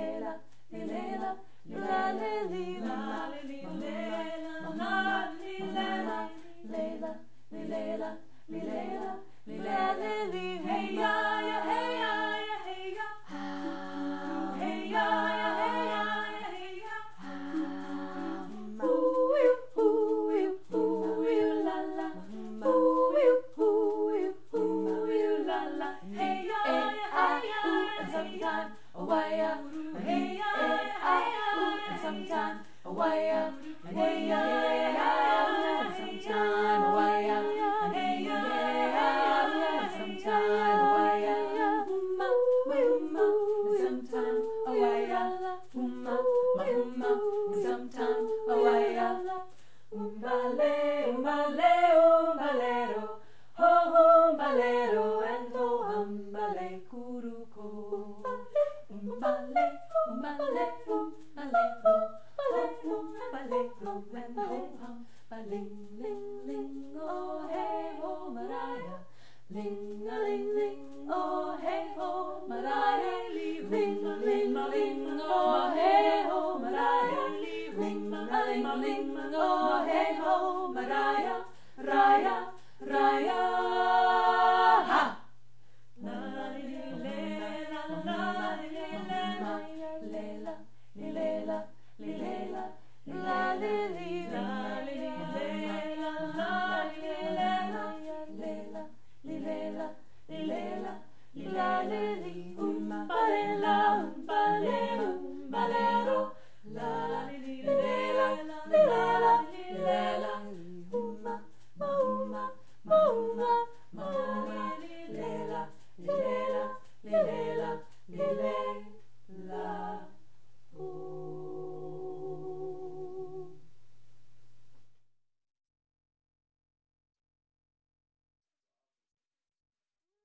lela, lela, la li la li lela, la li lela, lela, lela, lela, lela li. Hey ya ya, hey ya ya, hey ya. Hey ya ya, hey ya ya, hey ya. Ooh you, ooh you, ooh you la la. Ooh you, ooh you, ooh you la la. Hey ya ya, hey ya ya, sometime a wire. Hey ya ya, hey ya, sometime a wire. Hey ya ya, sometime a wire. Hey ya ya, sometime a wire. Sometime a wire. Sometime a wire. Umbale, umbale, umbalero, ho umbalero, and ho umbale kuruko. Umbale, umbale, umbalero, ho umbalero, and ho umbaling, ling, ling, oh hey ho Mariah, ling a ling ling, oh hey ho Mariah, ling ling ling, oh hey ho Mariah, ling a ling ling, oh hey ho Mariah, Raya, Raya, ha. La li lela, la li lela, lela, lela, lela, la li la li lela, la li lela, lela, lela, lela, la li umbalera, umbalero, umbalero, la la.